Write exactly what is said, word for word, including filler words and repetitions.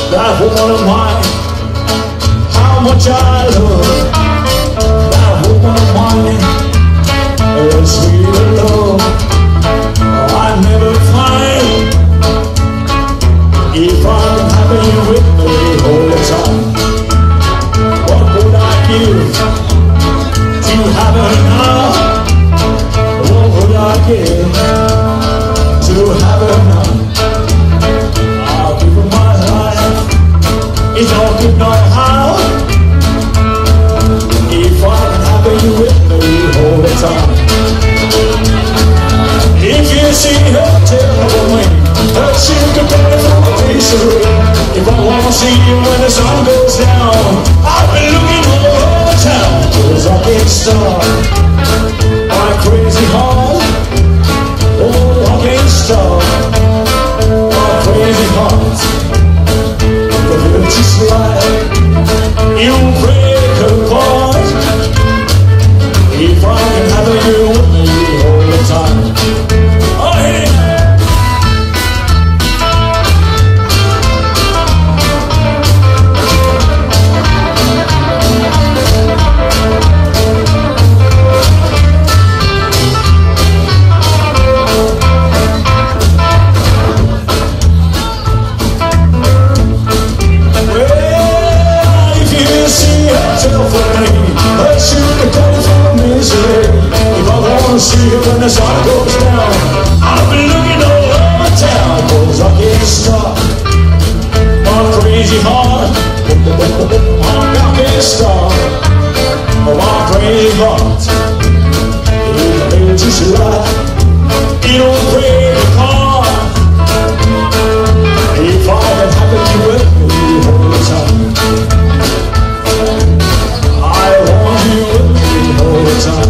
that woman of mine, how much I love that woman of mine. Oh, sweet love, I never find if I'm having you with me all the time. What would I give to have her now? What would I give to have her now? I'll give her my life, it's all good no how. If I'm having you with me all the time. If you see her, tell me her sugar daddy from the pastry. If I wanna see you when the sun goes down, I'll be looking all over town. Cause I can't stop my crazy heart. Oh, I can't stop my crazy heart. But it's just like you break apart. If I can have you with me all the time. Oh, hey. See you when the sun goes down. I'll be looking all over town. Cause I can't stop my crazy heart. I can't stop my crazy heart. It's just like you don't break apart. If I can have you with me all the time, I want you with me all the time.